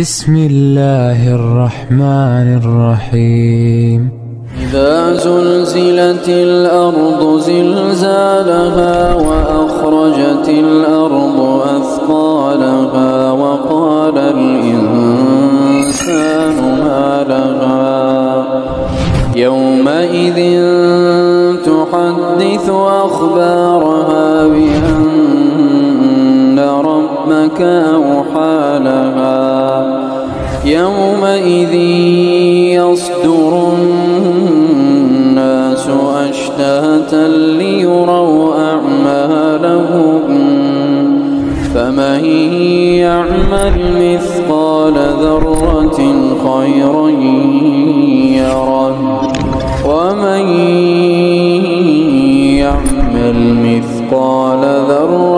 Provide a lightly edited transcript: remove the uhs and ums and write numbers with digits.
بسم الله الرحمن الرحيم. إذا زلزلت الأرض زلزالها وأخرجت الأرض أثقالها وقال الإنسان ما لها يومئذ تحدث أخبارها بأن ربك أوحى لها يومئذ يصدر الناس أشتاتا ليروا أعمالهم فمن يعمل مثقال ذرة خيرا يره ومن يعمل مثقال ذرة